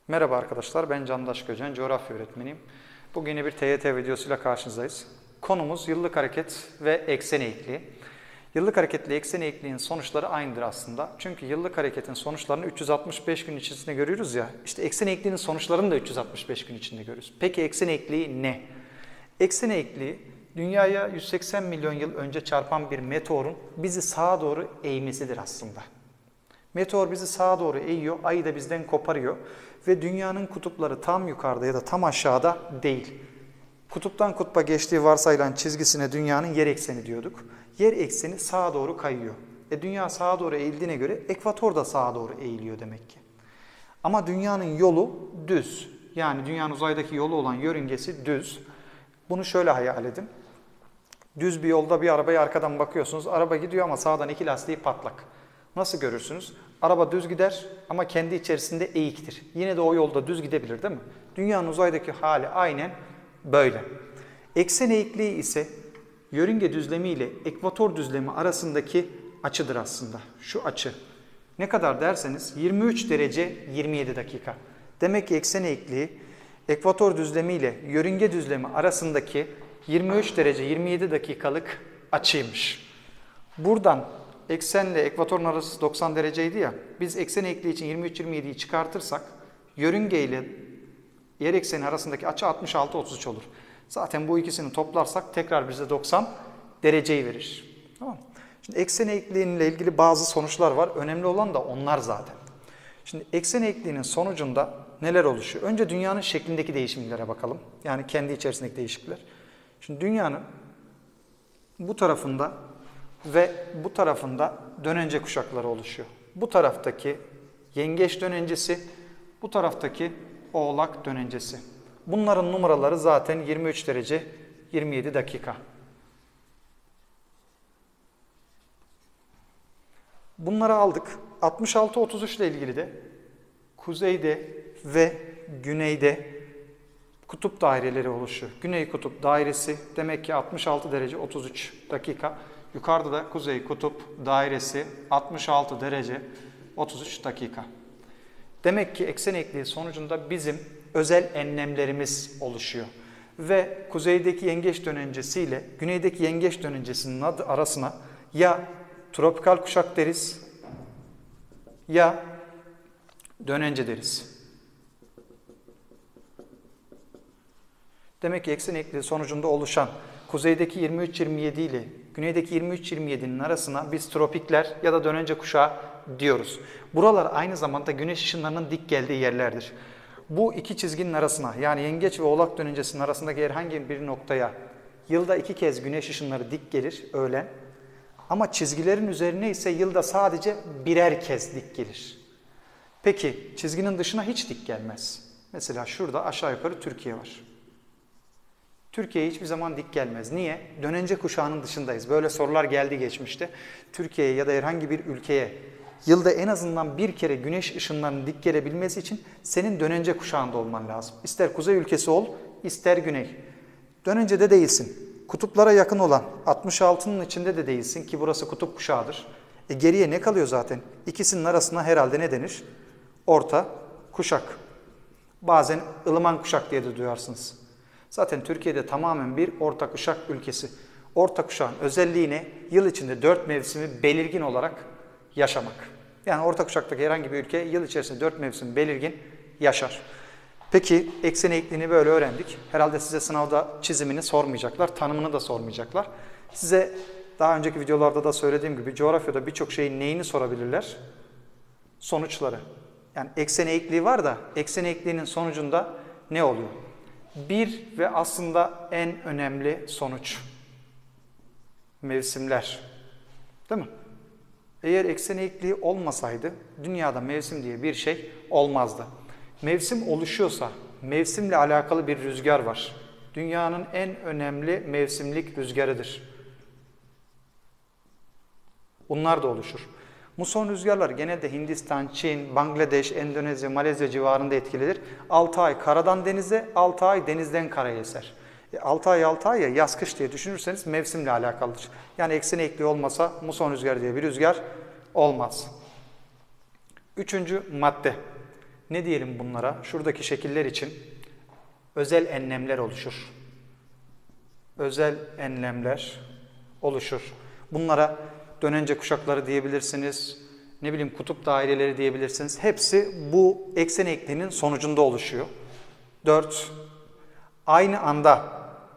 Merhaba arkadaşlar, ben Candaş Göcen, coğrafya öğretmeniyim. Bugün yine bir TYT videosuyla karşınızdayız. Konumuz yıllık hareket ve eksen eğikliği. Yıllık hareketli eksen eğikliğin sonuçları aynıdır aslında. Çünkü yıllık hareketin sonuçlarını 365 gün içerisinde görüyoruz ya. İşte eksen eğikliğinin sonuçlarını da 365 gün içinde görüyoruz. Peki eksen eğikliği ne? Eksen eğikliği, dünyaya 180 milyon yıl önce çarpan bir meteorun bizi sağa doğru eğmesidir aslında. Meteor bizi sağa doğru eğiyor, ayı da bizden koparıyor ve dünyanın kutupları tam yukarıda ya da tam aşağıda değil. Kutuptan kutba geçtiği varsayılan çizgisine dünyanın yer ekseni diyorduk. Yer ekseni sağa doğru kayıyor. Dünya sağa doğru eğildiğine göre ekvator da sağa doğru eğiliyor demek ki. Ama dünyanın yolu düz. Yani dünyanın uzaydaki yolu olan yörüngesi düz. Bunu şöyle hayal edin. Düz bir yolda bir arabaya arkadan bakıyorsunuz. Araba gidiyor ama sağdan iki lastiği patlak. Nasıl görürsünüz? Araba düz gider ama kendi içerisinde eğiktir. Yine de o yolda düz gidebilir değil mi? Dünyanın uzaydaki hali aynen böyle. Eksen eğikliği ise yörünge düzlemi ile ekvator düzlemi arasındaki açıdır aslında. Şu açı. Ne kadar derseniz 23 derece 27 dakika. Demek ki eksen eğikliği ekvator düzlemi ile yörünge düzlemi arasındaki 23 derece 27 dakikalık açıymış. Buradan eksenle ekvatorun arası 90 dereceydi ya. Biz eksen eğikliği için 23-27'yi çıkartırsak yörünge ile yer ekseni arasındaki açı 66-33 olur. Zaten bu ikisini toplarsak tekrar bize 90 dereceyi verir. Tamam mı? Şimdi eksen eğikliğiyle ilgili bazı sonuçlar var. Önemli olan da onlar zaten. Şimdi eksen eğikliğinin sonucunda neler oluşuyor? Önce dünyanın şeklindeki değişimlere bakalım. Yani kendi içerisindeki değişiklikler. Şimdi dünyanın bu tarafında ve bu tarafında dönence kuşakları oluşuyor. Bu taraftaki yengeç dönencesi, bu taraftaki oğlak dönencesi. Bunların numaraları zaten 23 derece 27 dakika. Bunları aldık. 66-33 ile ilgili de kuzeyde ve güneyde kutup daireleri oluşuyor. Güney kutup dairesi demek ki 66 derece 33 dakika. Yukarıda da kuzey kutup dairesi 66 derece 33 dakika. Demek ki eksen eğikliği sonucunda bizim özel enlemlerimiz oluşuyor. Ve kuzeydeki yengeç dönencesi ile güneydeki yengeç dönencesinin arasına ya tropikal kuşak deriz ya dönence deriz. Demek ki eksen eğikliği sonucunda oluşan kuzeydeki 23-27 ile güneydeki 23-27'nin arasına biz tropikler ya da dönence kuşağı diyoruz. Buralar aynı zamanda güneş ışınlarının dik geldiği yerlerdir. Bu iki çizginin arasına yani yengeç ve oğlak dönencesinin arasındaki herhangi bir noktaya yılda 2 kez güneş ışınları dik gelir öğlen. Ama çizgilerin üzerine ise yılda sadece birer kez dik gelir. Peki çizginin dışına hiç dik gelmez. Mesela şurada aşağı yukarı Türkiye var. Türkiye'ye hiçbir zaman dik gelmez. Niye? Dönence kuşağının dışındayız. Böyle sorular geldi geçmişte. Türkiye'ye ya da herhangi bir ülkeye yılda en azından bir kere güneş ışınlarının dik gelebilmesi için senin dönence kuşağında olman lazım. İster kuzey ülkesi ol, ister güney. Dönencede değilsin. Kutuplara yakın olan 66'nın içinde de değilsin ki burası kutup kuşağıdır. Geriye ne kalıyor zaten? İkisinin arasına herhalde ne denir? Orta kuşak. Bazen ılıman kuşak diye de duyarsınız. Zaten Türkiye'de tamamen bir orta kuşak ülkesi. Orta kuşağın özelliği ne? Yıl içinde 4 mevsimi belirgin olarak yaşamak. Yani orta kuşaktaki herhangi bir ülke yıl içerisinde 4 mevsim belirgin yaşar. Peki eksen eğikliğini böyle öğrendik. Herhalde size sınavda çizimini sormayacaklar, tanımını da sormayacaklar. Size daha önceki videolarda da söylediğim gibi coğrafyada birçok şeyin neyini sorabilirler? Sonuçları. Yani eksen eğikliği var da eksen eğikliğinin sonucunda ne oluyor? Bir ve aslında en önemli sonuç. Mevsimler. Değil mi? Eğer eksen eğikliği olmasaydı dünyada mevsim diye bir şey olmazdı. Mevsim oluşuyorsa mevsimle alakalı bir rüzgar var. Dünyanın en önemli mevsimlik rüzgarıdır. Bunlar da oluşur. Muson rüzgarlar genelde Hindistan, Çin, Bangladeş, Endonezya, Malezya civarında etkilidir. 6 ay karadan denize, 6 ay denizden karaya eser. 6 ay 6 ay ya yaz kış diye düşünürseniz mevsimle alakalıdır. Yani eksen eğikliği olmasa muson rüzgarı diye bir rüzgar olmaz. Üçüncü madde. Ne diyelim bunlara? Şuradaki şekiller için özel enlemler oluşur. Özel enlemler oluşur. Bunlara dönence kuşakları diyebilirsiniz. Ne bileyim kutup daireleri diyebilirsiniz. Hepsi bu eksen eğikliğinin sonucunda oluşuyor. 4. Aynı anda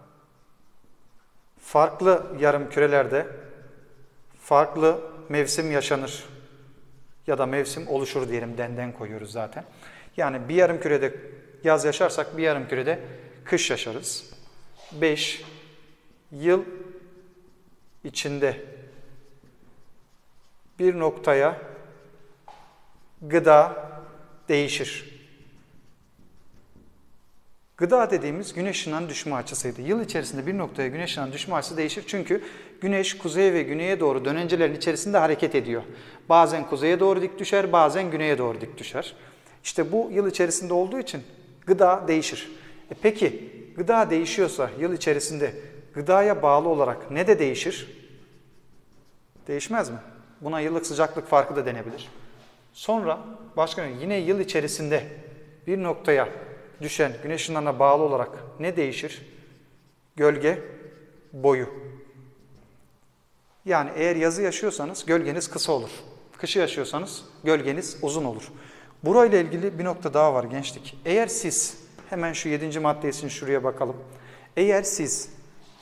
farklı yarımkürelerde farklı mevsim yaşanır. Ya da mevsim oluşur diyelim. Den koyuyoruz zaten. Yani bir yarımkürede yaz yaşarsak bir yarımkürede kış yaşarız. 5. Yıl içinde bir noktaya gıda değişir. Gıda dediğimiz güneş ışığından düşme açısıydı. Yıl içerisinde bir noktaya güneş ışığından düşme açısı değişir çünkü güneş kuzeye ve güneye doğru dönencelerin içerisinde hareket ediyor. Bazen kuzeye doğru dik düşer, bazen güneye doğru dik düşer. İşte bu yıl içerisinde olduğu için gıda değişir. Peki gıda değişiyorsa yıl içerisinde gıdaya bağlı olarak ne de değişir? Değişmez mi? Buna yıllık sıcaklık farkı da denebilir. Sonra başka yine yıl içerisinde bir noktaya düşen güneş ışınlarına bağlı olarak ne değişir? Gölge boyu. Yani eğer yazı yaşıyorsanız gölgeniz kısa olur. Kışı yaşıyorsanız gölgeniz uzun olur. Burayla ilgili bir nokta daha var gençlik. Eğer siz, hemen şu 7. madde için şuraya bakalım. Eğer siz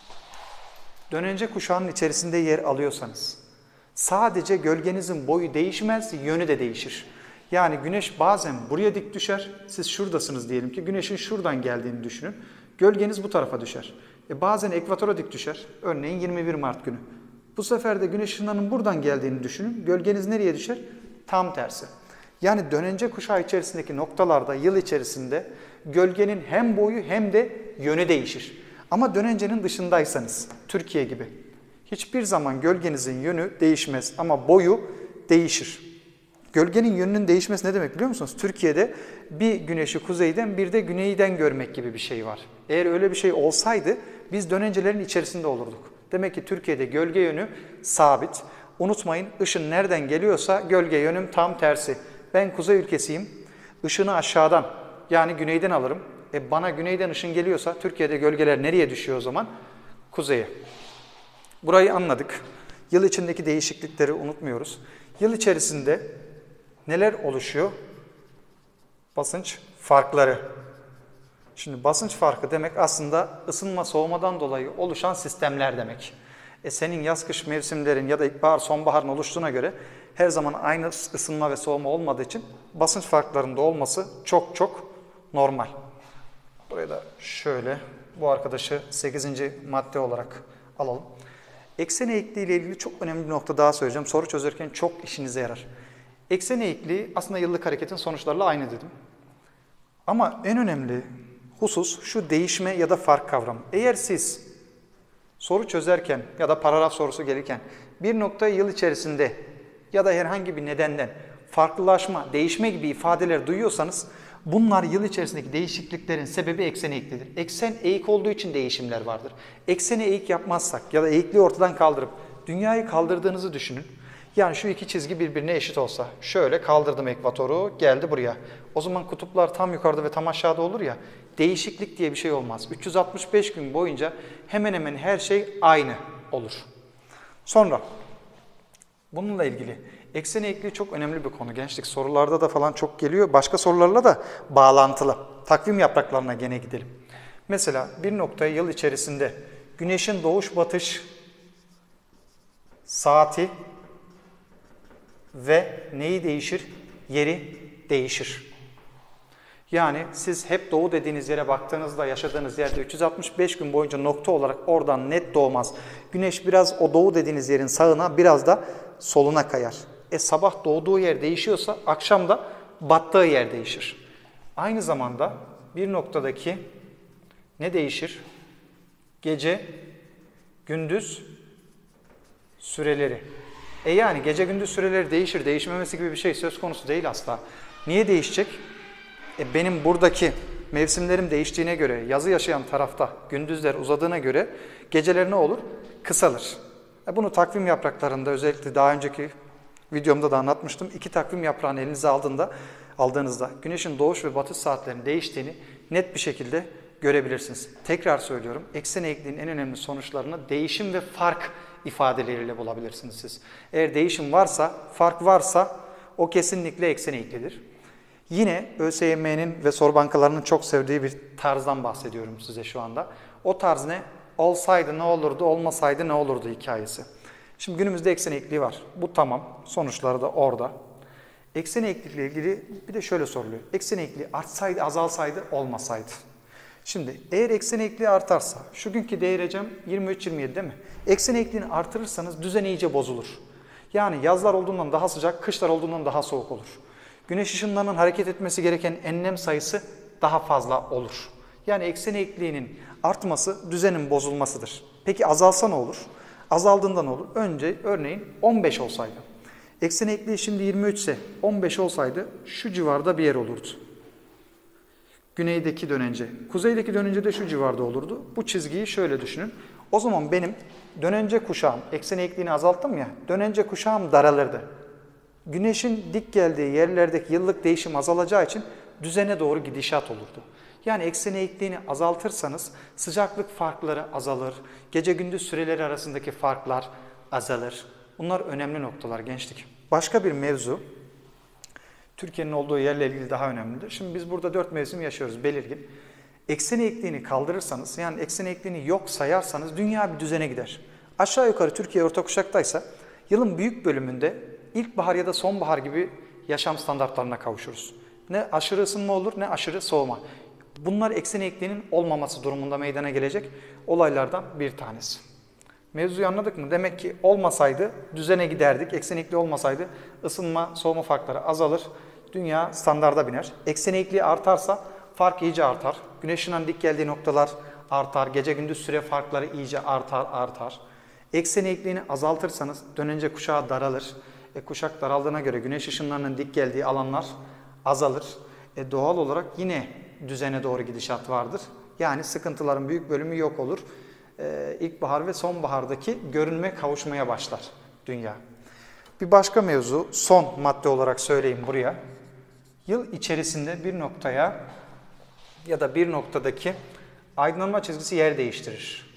dönence kuşağının içerisinde yer alıyorsanız sadece gölgenizin boyu değişmez, yönü de değişir. Yani güneş bazen buraya dik düşer. Siz şuradasınız diyelim ki güneşin şuradan geldiğini düşünün. Gölgeniz bu tarafa düşer. Bazen ekvatora dik düşer. Örneğin 21 Mart günü. Bu sefer de güneş ışınlarının buradan geldiğini düşünün. Gölgeniz nereye düşer? Tam tersi. Yani dönence kuşağı içerisindeki noktalarda yıl içerisinde gölgenin hem boyu hem de yönü değişir. Ama dönencenin dışındaysanız, Türkiye gibi, hiçbir zaman gölgenizin yönü değişmez ama boyu değişir. Gölgenin yönünün değişmesi ne demek biliyor musunuz? Türkiye'de bir güneşi kuzeyden bir de güneyden görmek gibi bir şey var. Eğer öyle bir şey olsaydı biz dönencelerin içerisinde olurduk. Demek ki Türkiye'de gölge yönü sabit. Unutmayın, ışın nereden geliyorsa gölge yönüm tam tersi. Ben kuzey ülkesiyim. Işını aşağıdan yani güneyden alırım. Bana güneyden ışın geliyorsa Türkiye'de gölgeler nereye düşüyor o zaman? Kuzeye. Burayı anladık. Yıl içindeki değişiklikleri unutmuyoruz. Yıl içerisinde neler oluşuyor? Basınç farkları. Şimdi basınç farkı demek aslında ısınma soğumadan dolayı oluşan sistemler demek. Senin yaz-kış mevsimlerin ya da ilkbahar sonbaharın oluştuğuna göre her zaman aynı ısınma ve soğuma olmadığı için basınç farklarında olması çok çok normal. Buraya da şöyle bu arkadaşı 8. madde olarak alalım. Eksen eğikliği ile ilgili çok önemli bir nokta daha söyleyeceğim. Soru çözerken çok işinize yarar. Eksen eğikliği aslında yıllık hareketin sonuçlarıyla aynı dedim. Ama en önemli husus şu değişme ya da fark kavramı. Eğer siz soru çözerken ya da paragraf sorusu gelirken bir noktayı yıl içerisinde ya da herhangi bir nedenden farklılaşma, değişme gibi ifadeler duyuyorsanız bunlar yıl içerisindeki değişikliklerin sebebi eksen eğiklidir. Eksen eğik olduğu için değişimler vardır. Ekseni eğik yapmazsak ya da eğikliği ortadan kaldırıp dünyayı kaldırdığınızı düşünün. Yani şu iki çizgi birbirine eşit olsa, şöyle kaldırdım ekvatoru, geldi buraya. O zaman kutuplar tam yukarıda ve tam aşağıda olur ya, değişiklik diye bir şey olmaz. 365 gün boyunca hemen hemen her şey aynı olur. Sonra, bununla ilgili eksen eğikliği çok önemli bir konu. Gençlik sorularda da falan çok geliyor. Başka sorularla da bağlantılı. Takvim yapraklarına gene gidelim. Mesela bir noktaya yıl içerisinde güneşin doğuş batış saati ve neyi değişir? Yeri değişir. Yani siz hep doğu dediğiniz yere baktığınızda yaşadığınız yerde 365 gün boyunca nokta olarak oradan net doğmaz. Güneş biraz o doğu dediğiniz yerin sağına biraz da soluna kayar. Sabah doğduğu yer değişiyorsa akşam da battığı yer değişir. Aynı zamanda bir noktadaki ne değişir? Gece, gündüz süreleri. Yani gece gündüz süreleri değişir, değişmemesi gibi bir şey söz konusu değil asla. Niye değişecek? Benim buradaki mevsimlerim değiştiğine göre, yazı yaşayan tarafta gündüzler uzadığına göre geceler ne olur? Kısalır. Bunu takvim yapraklarında özellikle daha önceki videomda da anlatmıştım. 2 takvim yaprağını elinize aldığında aldığınızda güneşin doğuş ve batış saatlerinin değiştiğini net bir şekilde görebilirsiniz. Tekrar söylüyorum, eksen eğikliğin en önemli sonuçlarını değişim ve fark ifadeleriyle bulabilirsiniz siz. Eğer değişim varsa, fark varsa o kesinlikle eksen eğiklidir. Yine ÖSYM'nin ve soru bankalarının çok sevdiği bir tarzdan bahsediyorum size şu anda. O tarz ne? Olsaydı ne olurdu, olmasaydı ne olurdu hikayesi. Şimdi günümüzde eksen eğikliği var. Bu tamam. Sonuçları da orada. Eksen eğiklikle ilgili bir de şöyle soruluyor. Eksen eğikliği artsaydı, azalsaydı, olmasaydı. Şimdi eğer eksen eğikliği artarsa, şu günkü derecem 23-27 değil mi? Eksen eğikliğini artırırsanız düzen iyice bozulur. Yani yazlar olduğundan daha sıcak, kışlar olduğundan daha soğuk olur. Güneş ışınlarının hareket etmesi gereken enlem sayısı daha fazla olur. Yani eksen eğikliğinin artması düzenin bozulmasıdır. Peki azalsa ne olur? Azaldığında ne olur? Önce örneğin 15 olsaydı. Eksen eğikliği şimdi 23 ise 15 olsaydı şu civarda bir yer olurdu. Güneydeki dönence. Kuzeydeki dönence de şu civarda olurdu. Bu çizgiyi şöyle düşünün. O zaman benim dönence kuşağım, eksen eğikliğini azalttım ya, dönence kuşağım daralırdı. Güneşin dik geldiği yerlerdeki yıllık değişim azalacağı için düzene doğru gidişat olurdu. Yani eksen eğikliğini azaltırsanız sıcaklık farkları azalır, gece gündüz süreleri arasındaki farklar azalır. Bunlar önemli noktalar gençlik. Başka bir mevzu, Türkiye'nin olduğu yerle ilgili daha önemlidir. Şimdi biz burada 4 mevsim yaşıyoruz belirgin. Eksen eğikliğini kaldırırsanız, yani eksen eğikliğini yok sayarsanız dünya bir düzene gider. Aşağı yukarı Türkiye orta kuşaktaysa yılın büyük bölümünde ilkbahar ya da sonbahar gibi yaşam standartlarına kavuşuruz. Ne aşırı ısınma olur ne aşırı soğuma. Bunlar eksen eğikliğinin olmaması durumunda meydana gelecek olaylardan bir tanesi. Mevzuyu anladık mı? Demek ki olmasaydı düzene giderdik. Eksen eğikliği olmasaydı ısınma, soğuma farkları azalır. Dünya standarda biner. Eksen eğikliği artarsa fark iyice artar. Güneş ışığının dik geldiği noktalar artar. Gece gündüz süre farkları iyice artar. Eksen eğikliğini azaltırsanız dönence kuşağı daralır. Kuşak daraldığına göre güneş ışınlarının dik geldiği alanlar azalır. Doğal olarak yine düzene doğru gidişat vardır. Yani sıkıntıların büyük bölümü yok olur. İlkbahar ve sonbahardaki görünme kavuşmaya başlar dünya. Bir başka mevzu, son madde olarak söyleyeyim buraya. Yıl içerisinde bir noktaya ya da bir noktadaki aydınlanma çizgisi yer değiştirir.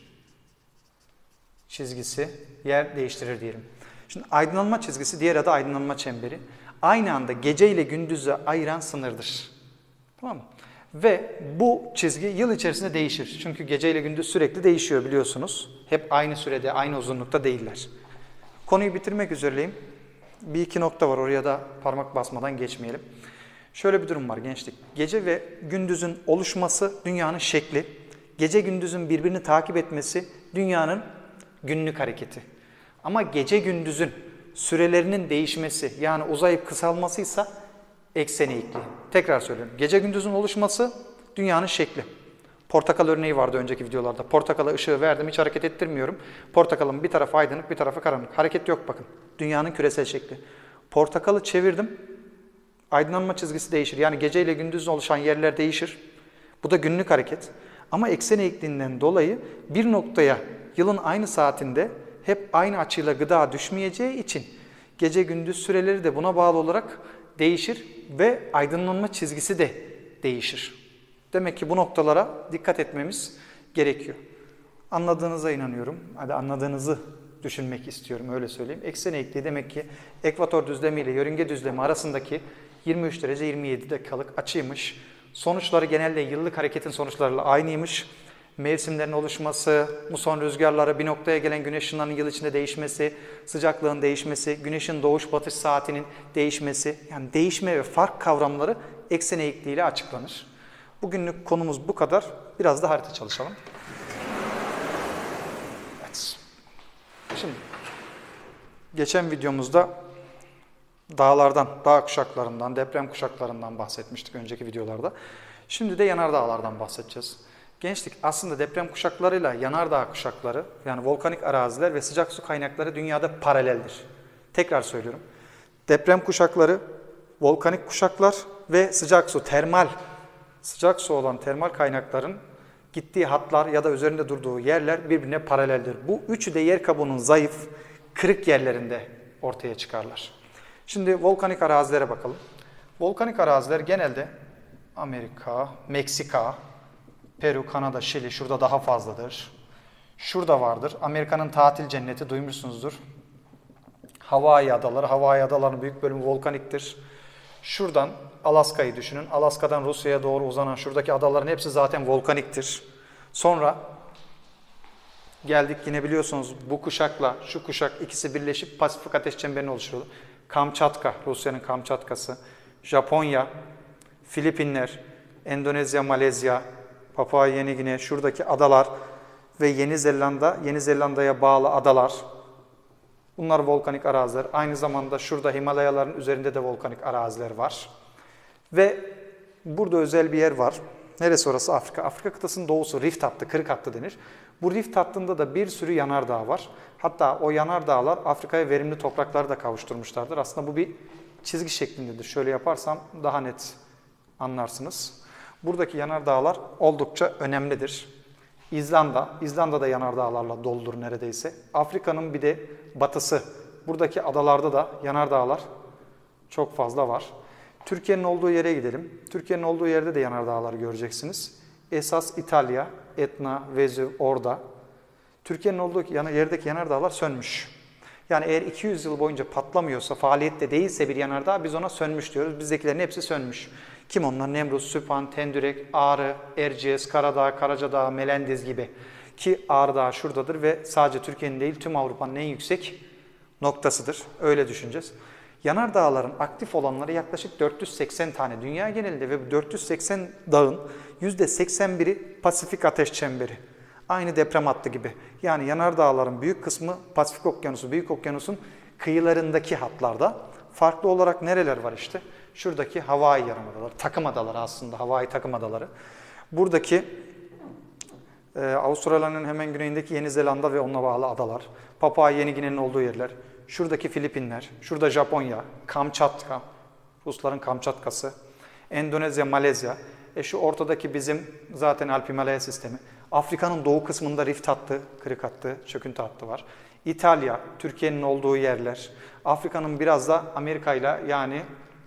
Çizgisi yer değiştirir diyelim. Şimdi aydınlanma çizgisi, diğer adı aydınlanma çemberi, aynı anda gece ile gündüzü ayıran sınırdır. Tamam mı? Ve bu çizgi yıl içerisinde değişir. Çünkü gece ile gündüz sürekli değişiyor biliyorsunuz. Hep aynı sürede, aynı uzunlukta değiller. Konuyu bitirmek üzereyim. Bir iki nokta var, oraya da parmak basmadan geçmeyelim. Şöyle bir durum var gençlik. Gece ve gündüzün oluşması dünyanın şekli. Gece gündüzün birbirini takip etmesi dünyanın günlük hareketi. Ama gece gündüzün sürelerinin değişmesi, yani uzayıp kısalmasıysa eksen eğikliği. Tekrar söylüyorum. Gece gündüzün oluşması dünyanın şekli. Portakal örneği vardı önceki videolarda. Portakala ışığı verdim, hiç hareket ettirmiyorum. Portakalın bir tarafı aydınlık, bir tarafı karanlık. Hareket yok bakın. Dünyanın küresel şekli. Portakalı çevirdim. Aydınlanma çizgisi değişir. Yani gece ile gündüzün oluşan yerler değişir. Bu da günlük hareket. Ama eksen eğikliğinden dolayı bir noktaya yılın aynı saatinde hep aynı açıyla gıda düşmeyeceği için gece gündüz süreleri de buna bağlı olarak değişir ve aydınlanma çizgisi de değişir. Demek ki bu noktalara dikkat etmemiz gerekiyor. Anladığınıza inanıyorum. Hadi anladığınızı düşünmek istiyorum, öyle söyleyeyim. Eksen eğikliği demek ki ekvator düzlemi ile yörünge düzlemi arasındaki 23 derece 27 dakikalık açıymış. Sonuçları genelde yıllık hareketin sonuçlarıyla aynıymış. Mevsimlerin oluşması, muson rüzgarları, bir noktaya gelen güneş ışınlarının yıl içinde değişmesi, sıcaklığın değişmesi, güneşin doğuş batış saatinin değişmesi, yani değişme ve fark kavramları eksen eğikliği ile açıklanır. Bugünlük konumuz bu kadar. Biraz da harita çalışalım. Evet. Şimdi geçen videomuzda dağlardan, dağ kuşaklarından, deprem kuşaklarından bahsetmiştik önceki videolarda. Şimdi de yanardağlardan bahsedeceğiz. Gençlik, aslında deprem kuşaklarıyla yanardağ kuşakları, yani volkanik araziler ve sıcak su kaynakları dünyada paraleldir. Tekrar söylüyorum. Deprem kuşakları, volkanik kuşaklar ve sıcak su, sıcak su olan termal kaynakların gittiği hatlar ya da üzerinde durduğu yerler birbirine paraleldir. Bu üçü de yer kabuğunun zayıf, kırık yerlerinde ortaya çıkarlar. Şimdi volkanik arazilere bakalım. Volkanik araziler genelde Amerika, Meksika, Peru, Kanada, Şili şurada daha fazladır. Şurada vardır. Amerika'nın tatil cenneti duymuşsunuzdur. Hawaii adaları. Hawaii adalarının büyük bölümü volkaniktir. Şuradan Alaska'yı düşünün. Alaska'dan Rusya'ya doğru uzanan şuradaki adaların hepsi zaten volkaniktir. Sonra geldik yine biliyorsunuz bu kuşakla şu kuşak ikisi birleşip Pasifik Ateş Çemberi'ni oluşturuyordu. Kamçatka, Rusya'nın Kamçatkası, Japonya, Filipinler, Endonezya, Malezya, Papua Yeni Gine, şuradaki adalar ve Yeni Zelanda, Yeni Zelanda'ya bağlı adalar. Bunlar volkanik araziler. Aynı zamanda şurada Himalayaların üzerinde de volkanik araziler var. Ve burada özel bir yer var. Neresi orası? Afrika. Afrika kıtasının doğusu rift hattı, kırık hattı denir. Bu rift hattında da bir sürü yanardağ var. Hatta o yanardağlar Afrika'ya verimli toprakları da kavuşturmuşlardır. Aslında bu bir çizgi şeklindedir. Şöyle yaparsam daha net anlarsınız. Buradaki yanardağlar oldukça önemlidir. İzlanda'da yanardağlarla doludur neredeyse. Afrika'nın bir de batısı. Buradaki adalarda da yanardağlar çok fazla var. Türkiye'nin olduğu yere gidelim. Türkiye'nin olduğu yerde de yanardağlar göreceksiniz. Esas İtalya, Etna, Vezüv orada. Türkiye'nin olduğu yerdeki yanardağlar sönmüş. Yani eğer 200 yıl boyunca patlamıyorsa, faaliyette değilse bir yanardağ biz ona sönmüş diyoruz. Bizdekilerin hepsi sönmüş. Kim onlar? Nemrut, Süphan, Tendürek, Ağrı, Erciyes, Karadağ, Karacadağ, Melendiz gibi. Ki Ağrı Dağı şuradadır ve sadece Türkiye'nin değil tüm Avrupa'nın en yüksek noktasıdır. Öyle düşüneceğiz. Yanardağların aktif olanları yaklaşık 480 tane dünya genelinde ve bu 480 dağın %81'i Pasifik Ateş Çemberi. Aynı deprem hattı gibi. Yani yanardağların büyük kısmı Pasifik Okyanusu, Büyük Okyanus'un kıyılarındaki hatlarda. Farklı olarak nereler var işte? Şuradaki Hawaii Yarımadaları, takım adaları aslında, Hawaii takım adaları. Buradaki Avustralya'nın hemen güneyindeki Yeni Zelanda ve onunla bağlı adalar. Papua Yeni Gine'nin olduğu yerler. Şuradaki Filipinler, şurada Japonya, Kamçatka, Rusların Kamçatkası, Endonezya, Malezya. Şu ortadaki bizim zaten Alp Himalaya sistemi. Afrika'nın doğu kısmında rift hattı, kırık hattı, çöküntü hattı var. İtalya, Türkiye'nin olduğu yerler. Afrika'nın biraz da Amerika ile yani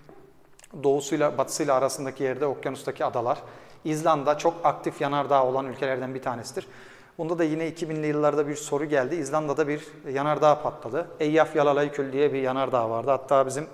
doğusuyla batısıyla arasındaki yerde okyanustaki adalar. İzlanda çok aktif yanardağ olan ülkelerden bir tanesidir. Bunda da yine 2000'li yıllarda bir soru geldi. İzlanda'da bir yanardağ patladı. Eyjafjallajökull diye bir yanardağ vardı. Hatta bizim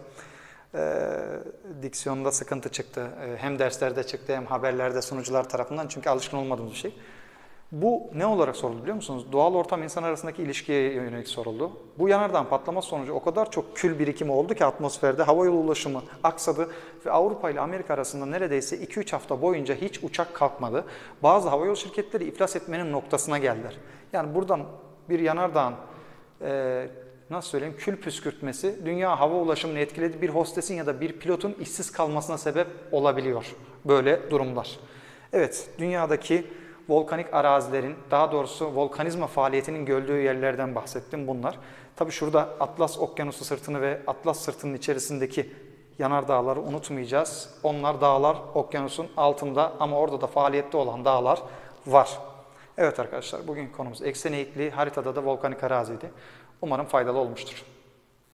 diksiyonda sıkıntı çıktı. Hem derslerde çıktı hem haberlerde sunucular tarafından. Çünkü alışkın olmadığımız bir şey. Bu ne olarak soruldu biliyor musunuz? Doğal ortam insan arasındaki ilişkiye yönelik soruldu. Bu yanardağın patlaması sonucu o kadar çok kül birikimi oldu ki atmosferde havayolu ulaşımı aksadı ve Avrupa ile Amerika arasında neredeyse 2-3 hafta boyunca hiç uçak kalkmadı. Bazı havayolu şirketleri iflas etmenin noktasına geldiler. Yani buradan bir yanardağın nasıl söyleyeyim kül püskürtmesi dünya hava ulaşımını etkiledi. Bir hostesin ya da bir pilotun işsiz kalmasına sebep olabiliyor böyle durumlar. Evet, dünyadaki volkanik arazilerin, daha doğrusu volkanizma faaliyetinin gördüğü yerlerden bahsettim bunlar. Tabii şurada Atlas Okyanusu sırtını ve Atlas sırtının içerisindeki yanardağları unutmayacağız. Onlar dağlar okyanusun altında ama orada da faaliyette olan dağlar var. Evet arkadaşlar, bugün konumuz eksen eğikliği, haritada da volkanik araziydi. Umarım faydalı olmuştur.